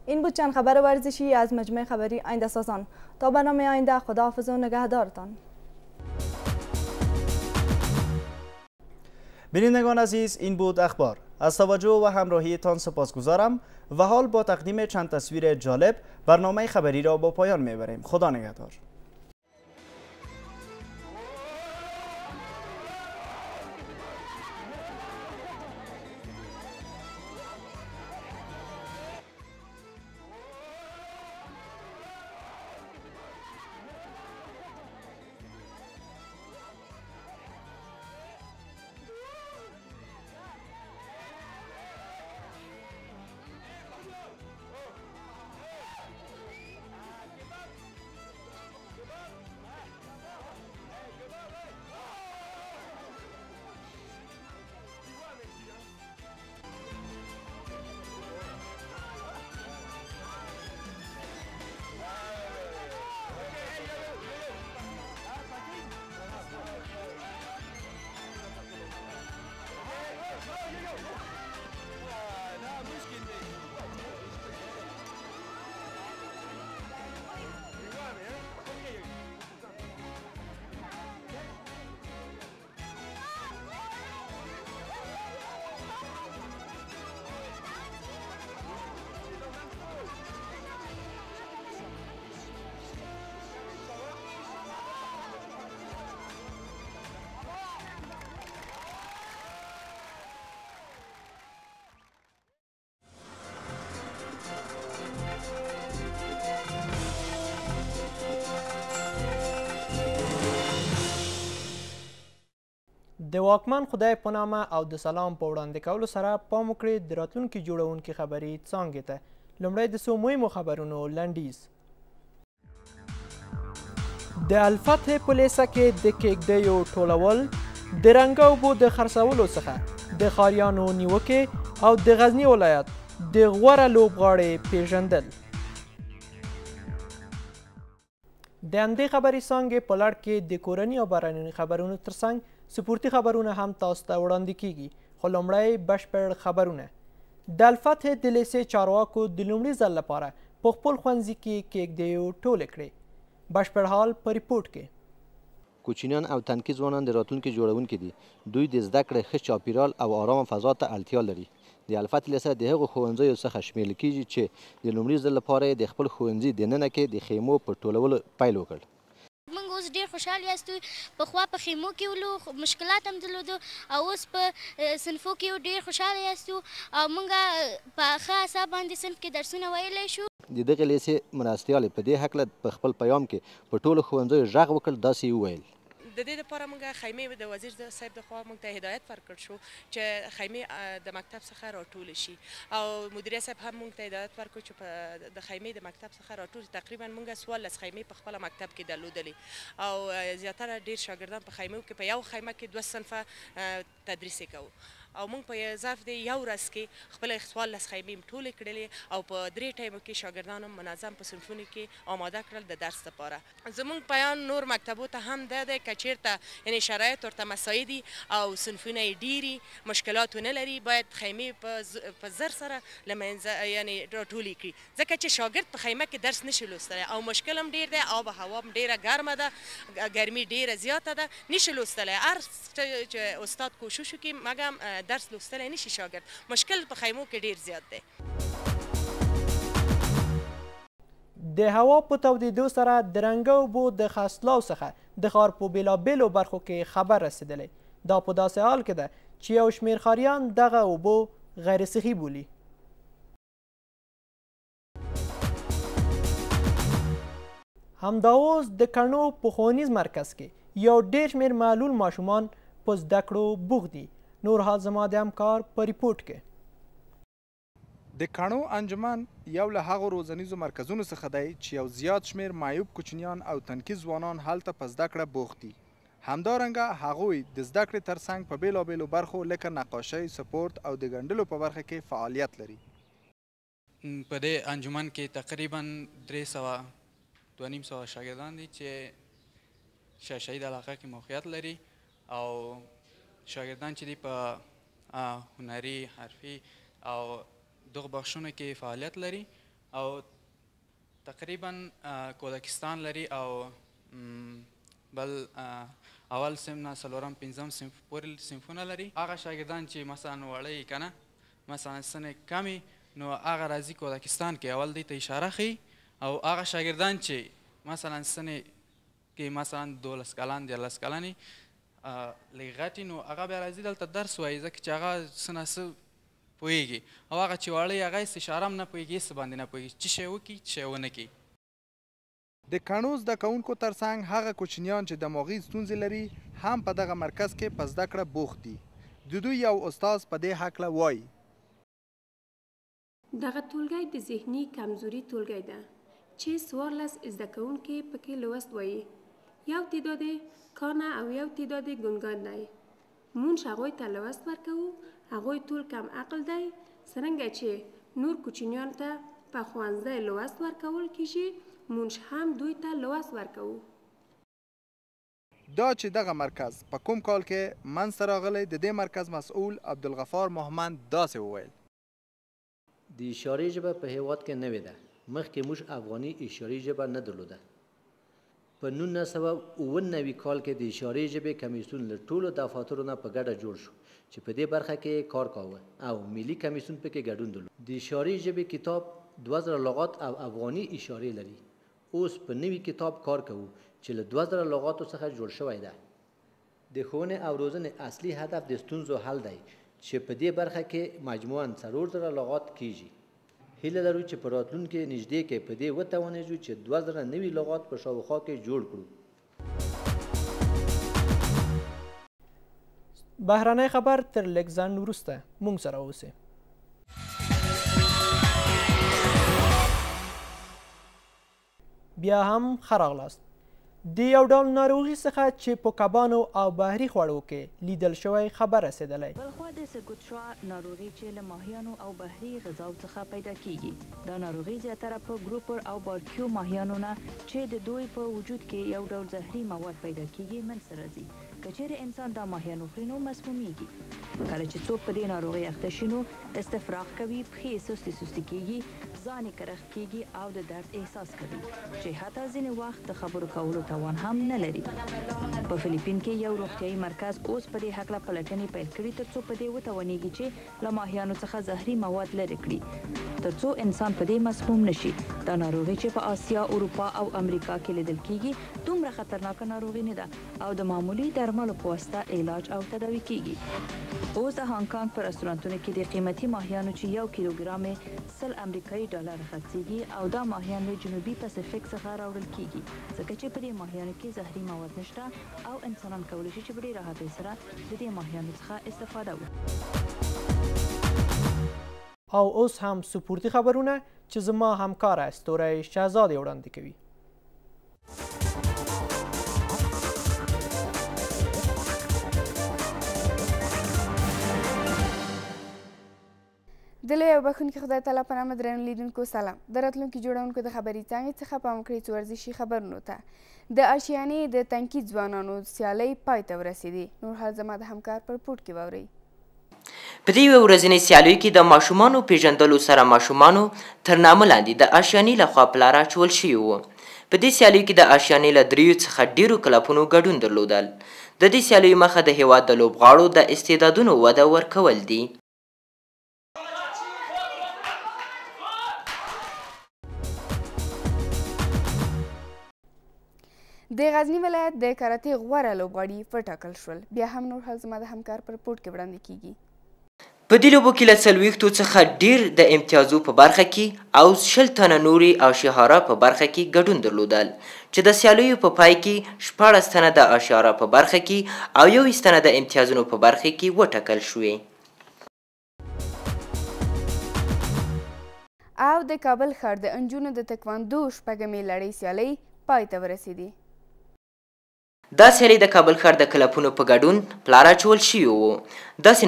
این بود چند خبر ورزشی از مجموعه خبری آینده سازان. تا برنامه آینده خداحافظ و نگهدارتان. بینندگان عزیز، این بود اخبار. از توجه و همراهیتان سپاسگزارم و حال با تقدیم چند تصویر جالب برنامه خبری را با پایان میبریم. خدا نگهدار. د واکمن خدای په نامه او د سلام په وړاندې کولو سره پام وکړئ د راتلونکي جوړونکي خبري څانګې ته. لومړی د څو مهمو خبرونو لنډیز. د الفتح په لیسه کې د کیږدیو ټولول، د رنګه اوبو د خرڅولو څخه د ښاریانو نیوکې او د غزني ولایت د غوره لوبغاړې پیژندل. د همدې خبري څانګې په لړ کې د کورني او بهرنیو خبرونو ترڅنګ سپورتي خبرونه هم تاسو ته وړاندې کیږي. خو لومړی بشپړ خبرونه. د الفتح د لیسې چارواکو د لومړي ځل لپاره په خپل ښوونځي کې کیږدیو ټولې کړې. بشپړ حال په ریپورټ کې. کوچنیان او تنکي ځوانان د راتلونکي جوړونکي دي. دوی د زده کړې ښه چاپیریال او آرامه فضا ته اړتیا لري. د الفتح لیسه د هغو ښوونځیو څخه شمیرل کیږي چې د لومړي ځل لپاره د خپل ښوونځي دننه کې د خیمو په ټولولو پیل وکړ. موږ اوس ډېر خوشحال یاستو. پخوا په خیمو کې ولو، مشکلات هم درلودو او اوس په صنفو کې ډېر خوشحاله یاستو او موږ په ښه حساب باندې صنف کې درسونه ویلی شو. د دغې لیسې مرستیالې په دې هکله په خپل پیام کې په ټولو ښوونځیو غږ وکړ. داسې یې وویل: د دې لپاره موږ خیمې د وزیر صاحب د خوا موږ ته هدایت ورکړ شو چې خیمې د مکتب څخه راټولې شي او مدیریت صاحب هم موږ ته هدایت ورکړ چې د خیمې د مکتب څخه راټول. تقریبا موږ 14 خیمې په خپل مکتب کې درلودلې او زیاتره ډیر شاګردان په خیمو کې په یو خیمه کې 2 صنفه تدریس کوو او موږ په ظرف د یو ورځ کې خپل 14 خیمې ټولې کړلې او په 3 ټایمو کې شاګردانو منظم په صنفونو کې آماده کړل د درس لپاره. زموږ پیان نور مکتبو ته هم ده که چیرته یعنی شرایط ورته مساعدي او صنفونه یې ډیري مشکلات ونه لري، باید خیمې په زر سره له منځه یعنی راټولې کړي، ځکه چې شاګرد په خیمه کې درس نشي لوستلی او مشکل هم ډیر دی. آب و هوا هم ډیره ګرمه ده، ګرمي ډیره زیاته ده، نشي لوستلی. هر چې استاد کوشش وکړي مګم درس لوستلی نشي شاګرد. مشکل په خیمو کې ډیر زیات دی. د هوا په تودېدو سره د رنګه اوبو د خرڅلاو څخه د ښار په بېلابېلو برخو کې خبر رسېدلی. دا په داسې حال کې ده چې یو شمېر ښاریان دغه اوبو غیر صحي بولي. همدا اوس د کڼو په ښوونیز مرکز کې یو ډېر شمېر معلول ماشومان په زده کړو بوخت دي. نور حال زما د همکار په ریپورټ کې. د کڼو انجمن یو له هغو روزنیزو مرکزونو څخه دی چې یو زیات شمېر معیوب کوچنیان او تنکي ځوانان هلته په زده کړه بوخت دي. همدارنګه هغوی د زده کړې ترڅنګ په بېلابېلو برخو لکه نقاشۍ، سپورت او د ګنډلو په برخه کې فعالیت لري. په دې انجمن کې تقریبا 300 شاګردان دي چې شاشه‌ای د علاقه کې موقعیت لري او شاګردان چې دي په هنري، حرفي او دغه بخشونو کې فعالیت لري او تقریبا کودکستان لري او بل اول صنف نه څلورم پنځم صنف پورې صنفونه لري. هغه شاګردان چې مثلا وړه یې که نه مثلا سن کمې نو هغه راځي کودکستان کې اول دوی ته اشاره ښیي او هغه شاګردان چې مثلا سن کې مثلا 12 کلن 14 کلن لږ غټ نو هغه بیا راځي دلته درس وایي ځکه چې هغه څه نه څه پوهېږي او هغه چې واړه یې هغه هېڅ اشاره هم نه پوهېږي هېڅ باندې نه پوهېږي چې شی وکړي چې شی ونه کړي. د کڼو زده کوونکو ترڅنګ هغه کوچنیان چې دماغي ستونزې لري هم په دغه مرکز کې په زده کړه بوخت دي. د دوی یو استاد په دې هکله وایي دغه ټولګی د ذهني کمزوري ټولګی ده چې 14 زده کوونکي پکې لوست وایي. یو تعداد کانه او یو تعداد ګونګان دی. مونږ هغوی ته لوست ورکوو. هغوی ټول کم عقل دی. څرنګه چې نور کوچنیانو ته په ښوونځي لوست ورکول کیږي مونږ هم دوی ته لوست ورکوو. دا چې دغه مرکز په کوم کال کې منځته راغلی د دې مرکز مسؤل عبدالغفار محمد داسې وویل. د اشارې ژبه په هیواد کې نوې ده. مخکې موږ افغاني اشارې ژبه نه درلوده. په 1999 کال کې د اشارې ژبې کمیسیون له ټولو دفاترو نه په ګډه جوړ شو چې په دې برخه کې کار کاوه او ملي کمیسیون پکې ګډون درلود. د اشارې ژبې کتاب 2000 لغات او افغاني اشارې لري. اوس په نوي کتاب کار کوو چې له 2000 لغاتو څخه جوړ شوی ده. د ښوونې او روزنې اصلي هدف د ستونزو حل دی چې په دې برخه کې مجموعاً 4000 لغات کیږي. هیله لرو چې په راتلونکي نږدې کې په دې وتوانیږو چې 2000 نوي لغات په شاوخوا کې جوړ کړو. بهرنی خبر تر لږ ځنډ وروسته موږ سره اوسئ. بیا هم ښه راغلاست. د یو ډول ناروغي څخه چې په کبانو او بحري خوړو کې لیدل شوی خبر رسېدلی. بلخوا د سګوترا ناروغي چې له ماهیانو او بحري غذاو څخه پیدا کیږي. دا ناروغي زیاتره په ګروپر او بارکیو ماهیانو نه چې د دوی په وجود کې یو ډول زهري مواد پیدا کیږي منځته راځي. که چیرې انسان دا ماهیان وخوري نو مسمومیږي. کله چې څوک په دې ناروغۍ اخته شي نو استفراغ کوي، پښې سستې سستې کیږي، ځان یې کرخ کیږي او د درد احساس کوي چې حتی ځینې وخت د خبرو کولو توان هم نه لري. په فلیپین کې یو روغتیایي مرکز اوس په دې هکله پلټنې پیل کړي ترڅو په دې وتوانیږي چې له ماهیانو څخه زهري مواد لرې کړي ترڅو انسان په دې مسموم نشي. دا ناروغي چې په آسیا، اروپا او امریکا کې لیدل کیږي دومره خطرناکه ناروغي نه ده او د معمولي درملو په واسطه علاج او تداوي کیږي. اوس د هانګ کانګ په رستورانتونو کې د قیمتي ماهیانو چې 1 کیلوګرام 100 امریکایي ډالر خرڅیږي او دا ماهیان له جنوبي پاسفیک څخه راوړل کیږي ځکه چې په دې ماهیانو کې زهري مواد نشته او انسانان کولی شي چې په ډېرې راحتۍ سره د دې ماهیانو څخه استفاده وکړي. او اوس هم سپورتي خبرونه چې زما همکاره ستوری شهزادې وړاندې کوي. د لوی او بخښونکي خدای تعالی په نامه درنو لیدونکو سلام. د راتلونکي جوړونکو د خبري څانګې څخه پام کړئ څو ورزشي خبرونو ته. د آشیانې د تنکي ځوانانو سیالۍ پای ته ورسېدې. نور حال زما د همکار په رپورټ کې واورئ. په دې ورځنۍ سیالیو کې د ماشومانو پیژندلو سره ماشومانو تر نامه لاندې د آشیانې لخوا په لاره اچول شوي وو. په دې سیالیو کې د آشیانې له 3 څخه ډیرو کلبونو ګډون درلودل. د دې سیالیو موخه د هیواد د لوبغاړو د استعدادونو وده ورکول دي. د غزني ولایت د کاراتې غوره لوبغاړي وټاکل شول. بیا هم نور حال زما د همکار په رپورټ کې وړاندې کیږي. په دې لوبو کې له 40 څخه ډیر د امتیازو په برخه کې او 60 تنه نوري او شهاره په برخه کې ګډون درلودل چې د سیالیو په پای کې 14 تنه د اشاره په برخه کې او 21 تنه د امتیازونو په برخه کې وټاکل شوې. او د کابل ښار د انجونو د تکواندو شپږمې لړۍ سیالۍ پای ته ورسېدې. دا سیالۍ د کابل ښار د کلبونو په ګډون په لاره اچول شوي وو. داسې